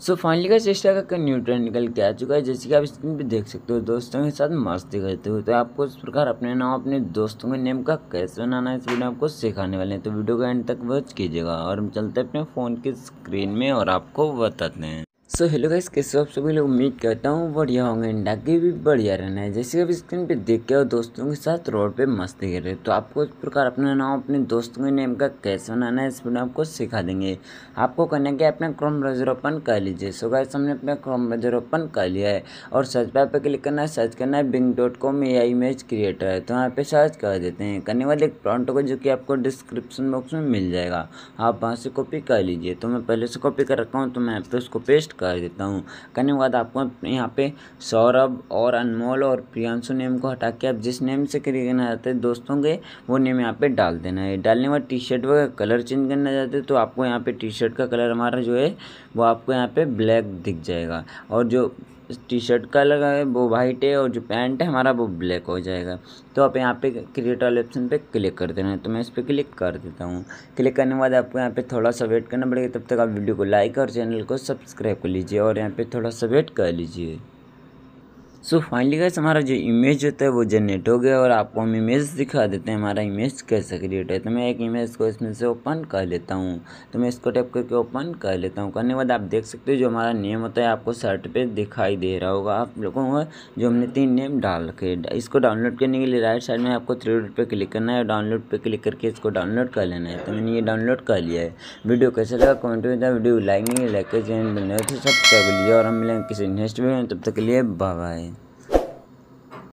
So finally का चेष्टा का न्यू ट्रेंड निकल के आ चुका है। जैसे कि आप स्क्रीन पे देख सकते हो, दोस्तों के साथ मस्ती करते हो। तो आपको इस प्रकार अपने नाम अपने दोस्तों के नेम का कैसे बनाना है, इस वीडियो आपको सिखाने वाले हैं। तो वीडियो को एंड तक वॉच कीजिएगा और हम चलते हैं अपने फ़ोन की स्क्रीन में और आपको बताते हैं। सो हेलो गाइस, कैसे आप सभी लोग? उम्मीद करता हूँ बढ़िया होंगे, इंडा की भी बढ़िया रहना है। जैसे कि आप स्क्रीन पे देख के और दोस्तों के साथ रोड पे मस्ती कर रहे हो, तो आपको इस प्रकार अपना नाम अपने दोस्तों के नेम का कैसे बनाना है, इस वीडियो आपको सिखा देंगे। आपको करना क्या है, अपना क्रोम ब्राउज़र ओपन कर लीजिए। सो गाइस, हमने अपना क्रोम ब्राउज़र ओपन कर लिया है और सर्च बार पे क्लिक करना है। सर्च करना है bing.com AI इमेज क्रिएटर, तो यहाँ पे सर्च कर देते हैं। करने वाले एक प्रॉम्प्ट होगा जो कि आपको डिस्क्रिप्शन बॉक्स में मिल जाएगा, आप वहाँ से कॉपी कर लीजिए। तो मैं पहले से कॉपी कर रखा हूँ, तो मैं यहाँ पे उसको पेस्ट कर देता हूँ। करने के बाद आपको यहाँ पे सौरभ और अनमोल और प्रियांशु नेम को हटा के आप जिस नेम से क्रिएट करना चाहते हैं दोस्तों के, वो नेम यहाँ पे डाल देना है। डालने के बाद टी शर्ट का कलर चेंज करना चाहते हैं तो आपको यहाँ पे टी शर्ट का कलर हमारा जो है वो आपको यहाँ पे ब्लैक दिख जाएगा, और जो टी शर्ट का लगा है वो वाइट है और जो पैंट है हमारा वो ब्लैक हो जाएगा। तो आप यहाँ पे क्रिएट वाले ऑप्शन पे क्लिक कर देना है, तो मैं इस पर क्लिक कर देता हूँ। क्लिक करने के बाद आपको यहाँ पे थोड़ा सा वेट करना पड़ेगा, तब तक आप वीडियो को लाइक और चैनल को सब्सक्राइब कर लीजिए और यहाँ पे थोड़ा सा वेट कर लीजिए। सो फाइनली गाइस, हमारा जो इमेज होता है वो जनरेट हो गया और आपको हम इमेज दिखा देते हैं हमारा इमेज कैसे क्रिएट है। तो मैं एक इमेज को इसमें से ओपन कर लेता हूँ, तो मैं इसको टैप करके ओपन कर लेता हूँ। करने के बाद आप देख सकते हो जो हमारा नेम होता है आपको सर्ट पे दिखाई दे रहा होगा आप लोगों को, जो हमने 3 नेम डाल रखे। इसको डाउनलोड करने के लिए राइट साइड में आपको 3 डॉट पे क्लिक करना है, डाउनलोड पे क्लिक करके इसको डाउनलोड कर लेना है। तो मैंने ये डाउनलोड कर लिया है। वीडियो कैसे लगा कमेंट में, वीडियो लाइक नहीं लाइक कर चैनल बनने तो सब्सक्राइब कर लीजिए और हम मिलेंगे किसी नेक्स्ट वीडियो में। तब तक के लिए बाय बाय।